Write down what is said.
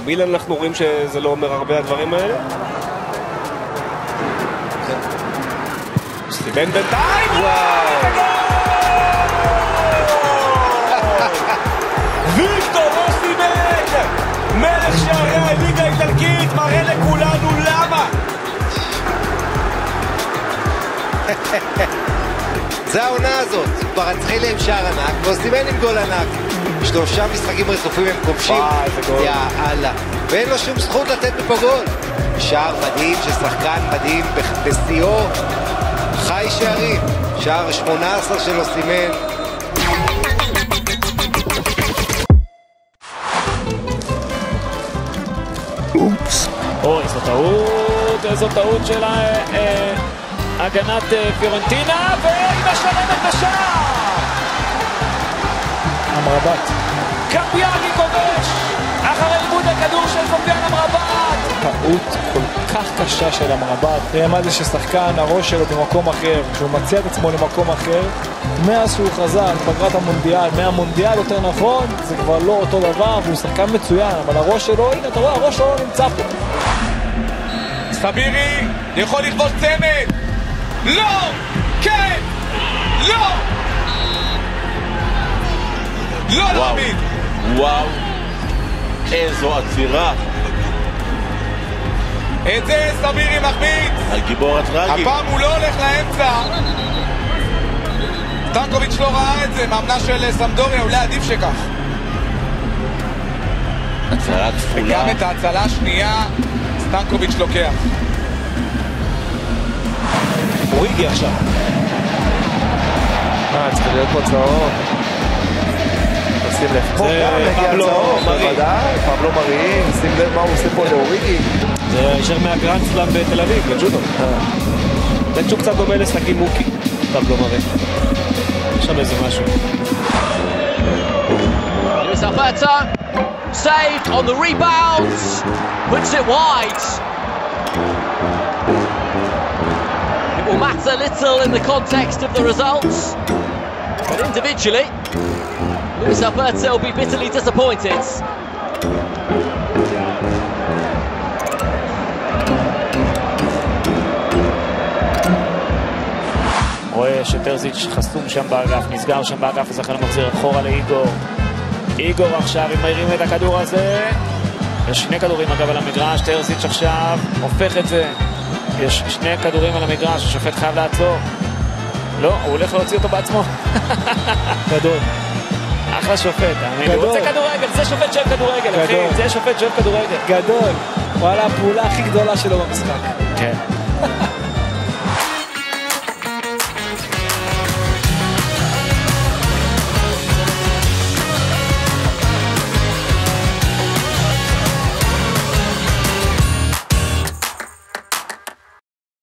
מילאן אנחנו רואים שזה לא אומר הרבה הדברים האלה. סטיבן בינתיים! ויקטור אוסימן! מלך שערי הליגה האיטלקית מראה לכולנו למה! זה העונה הזאת, ברצחילי עם שער ענק, ואוסימן עם גול ענק. 3 משחקים רצופים הם כובשים, יאללה, ואין לו שום זכות לתת פה גול. שער מדהים של שחקן מדהים בשיאו, חי שערים, שער 18 של אוסימן. אוי, זו טעות של הגנת פיורנטינה, והיא משלמת בשער! אמרבת. קביאני כובש! אחרי איבוד הכדור של סופיאן אמרבת! טעות כל כך קשה של אמרבת. תראה מה זה ששחקן, הראש שלו במקום אחר, כשהוא מציע את עצמו למקום אחר, מאז שהוא חזר מפגרת המונדיאל, מהמונדיאל יותר נכון, זה כבר לא אותו דבר, והוא שחקן מצוין, אבל הראש שלו, הנה אתה רואה, הראש שלו נמצא פה. סבירי יכול לכבוש צמד! לא! כן! לא! לא להעמיד! וואו! איזו עצירה! את זה סבירי מחמיץ! הגיבור הטרגי! הפעם הוא לא הולך לאמצע! סטנקוביץ' לא ראה את זה, מאמנה של סמדוריה, אולי עדיף שכך. הצלה כפולה. וגם את ההצלה השנייה סטנקוביץ' לוקח. אוריגי עכשיו. צריך להיות פה צהוב. שים לב, פה גם מגיע צהוב, בוודאי, פבלו מרי, שים לב מה הוא עושה פה לאוריגי. זה ישר מהגרנד סלאם בתל אביב, לג'ודו. בן שהוא קצת דומה לשחקי מוקי, פבלו מרי. יש שם איזה משהו. Luis Alberto, saved on the rebound, puts it wide. It will matter little in the context of the results, but individually, Luis Alberto will be bitterly disappointed. רואה שטרזיץ' חסום שם באגף, נסגר שם באגף, אז לכן מחזיר אחורה לאיגור. איגור עכשיו, אם מהירים את הכדור הזה, יש 2 כדורים אגב על המגרש, טרזיץ' עכשיו הופך את זה. יש 2 כדורים על המגרש, השופט חייב לעצור. לא, הוא הולך להוציא אותו בעצמו. גדול. אחלה שופט, אני רוצה כדורגל, זה שופט שאוהב כדורגל, אחי, זה שופט שאוהב כדורגל. גדול. וואלה, הפעולה הכי גדולה שלו במשחק. כן.